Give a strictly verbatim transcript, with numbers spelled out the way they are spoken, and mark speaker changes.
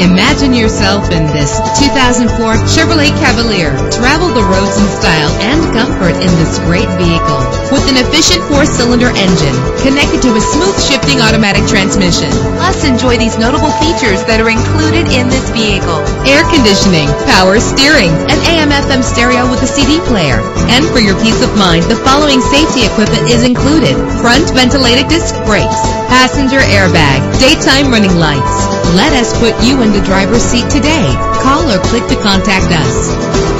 Speaker 1: Imagine yourself in this two thousand four Chevrolet Cavalier. Travel the roads in style and comfort in this great vehicle. With an efficient four-cylinder engine connected to a smooth shifting automatic transmission. Plus, enjoy these notable features that are included in this vehicle: air conditioning, power steering, an A M F M stereo with a C D player. And for your peace of mind, the following safety equipment is included: front ventilated disc brakes, passenger airbag, daytime running lights. Let us put you in the driver's seat today. Call or click to contact us.